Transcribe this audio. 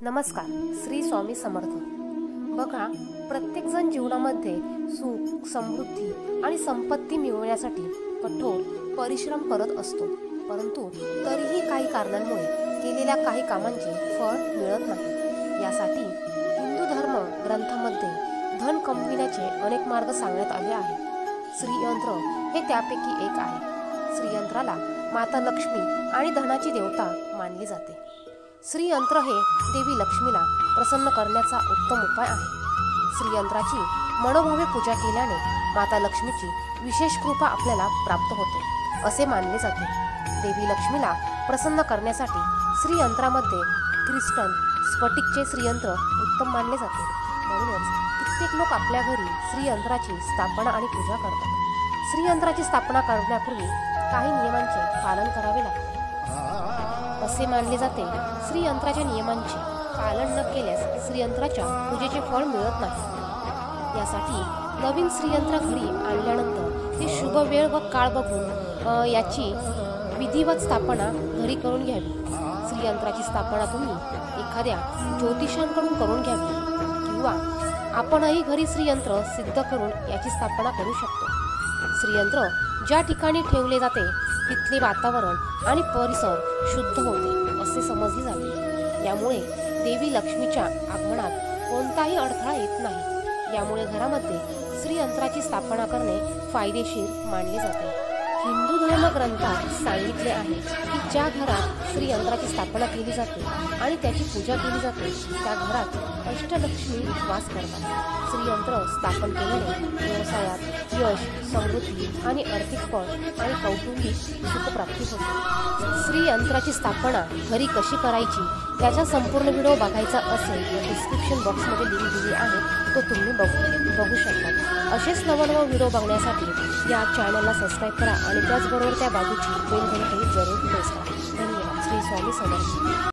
नमस्कार. श्री स्वामी समर्थ. बघा, प्रत्येकजण जीवनामध्ये सुख, समृद्धी आणि संपत्ती मिळवण्यासाठी कठोर परिश्रम करत असतो. परंतु तरीही काही कारणांमुळे केलेल्या काही कामांचे फळ मिळत नाही. यासाठी हिंदू धर्म ग्रंथामध्ये धन कमविण्याचे अनेक मार्ग सांगण्यात आले आहेत. श्रीयंत्र हे त्यापैकी एक आहे. श्रीयंत्राला माता लक्ष्मी आणि धनाची देवता मानली जाते. श्रीयंत्र हे देवी लक्ष्मीला प्रसन्न करण्याचा उत्तम उपाय आहे. श्रीयंत्राची मनोभावे पूजा केल्याने माता लक्ष्मीची विशेष कृपा आपल्याला प्राप्त होते असे मानले जाते. देवी लक्ष्मीला प्रसन्न करण्यासाठी श्रीयंत्रामध्ये क्रिस्टल स्फटिकचे श्रीयंत्र उत्तम मानले जाते. म्हणूनच कित्येक लोक आपल्या घरी श्रीयंत्राची स्थापना आणि पूजा करतात. श्रीयंत्राची स्थापना करण्यापूर्वी काही नियमांचे पालन करावे लागते. असे मानले जाते, श्रीयंत्राच्या नियमांचे पालन न केल्यास श्रीयंत्राच्या पूजेचे फळ मिळत नाही. यासाठी नवीन श्रीयंत्र घरी आणल्यानंतर ते शुभ वेळ व काळ बघून याची विधिवत स्थापना घरी करून घ्यावी. श्रीयंत्राची स्थापना तुम्ही एखाद्या ज्योतिषांकडून करून घ्यावी किंवा आपणही घरी श्रीयंत्र सिद्ध करून याची स्थापना करू शकतो. श्रीयंत्र ज्या ठिकाणी ठेवले जाते तिथले वातावरण आणि परिसर शुद्ध होते असे समजले जाते. यामुळे देवी लक्ष्मीच्या आगमनात कोणताही अडथळा येत नाही. यामुळे घरामध्ये श्रीयंत्राची स्थापना करणे फायदेशीर मानले जाते. हिंदू धर्म ग्रंथात सांगितले आहे की ज्या घरात श्रीयंत्राची स्थापना केली जाते आणि त्याची पूजा केली जाते त्या घरात अष्टलक्ष्मी वास करतात. श्रीयंत्र स्थापन केल्याने व्यवसायात यश, समृद्धी आणि आर्थिक फळ आणि कौटुंबिक सुखप्राप्ती होते. श्रीयंत्राची स्थापना घरी कशी करायची याचा संपूर्ण व्हिडिओ बघायचा असेल तर डिस्क्रिप्शन बॉक्समध्ये लिंक दिली आहे, तो तुम्ही बघू शकता. असेच नवनवीन व्हिडिओ बघण्यासाठी या चॅनलला सबस्क्राईब करा आणि त्याचबरोबर त्या बाजूची बेल घंटी जरूर प्रेस करा. धन्यवाद. श्री स्वामी समर्थ.